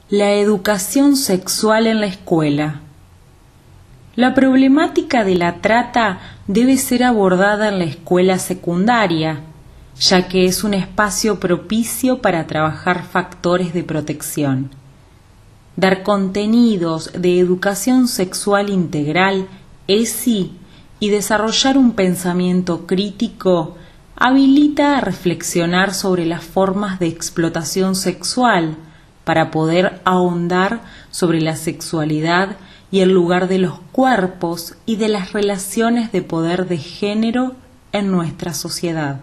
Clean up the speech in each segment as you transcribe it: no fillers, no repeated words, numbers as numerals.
La educación sexual en la escuela. La problemática de la trata debe ser abordada en la escuela secundaria, ya que es un espacio propicio para trabajar factores de protección. Dar contenidos de educación sexual integral, ESI, y desarrollar un pensamiento crítico habilita a reflexionar sobre las formas de explotación sexual para poder ahondar sobre la sexualidad y el lugar de los cuerpos y de las relaciones de poder de género en nuestra sociedad.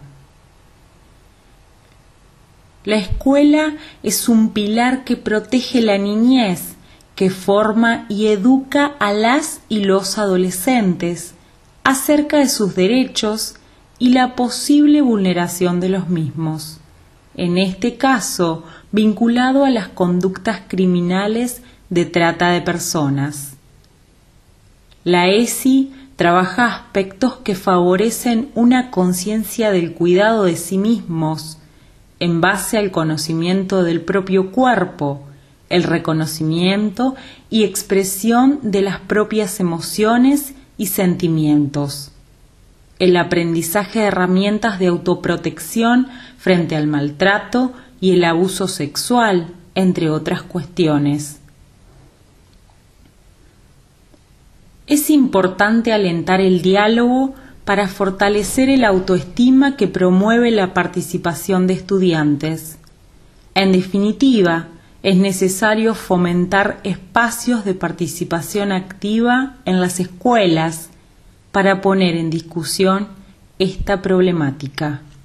La escuela es un pilar que protege la niñez, que forma y educa a las y los adolescentes acerca de sus derechos y la posible vulneración de los mismos, en este caso vinculado a las conductas criminales de trata de personas. La ESI trabaja aspectos que favorecen una conciencia del cuidado de sí mismos, en base al conocimiento del propio cuerpo, el reconocimiento y expresión de las propias emociones y sentimientos, el aprendizaje de herramientas de autoprotección frente al maltrato y el abuso sexual, entre otras cuestiones. Es importante alentar el diálogo para fortalecer el autoestima que promueve la participación de estudiantes. En definitiva, es necesario fomentar espacios de participación activa en las escuelas para poner en discusión esta problemática.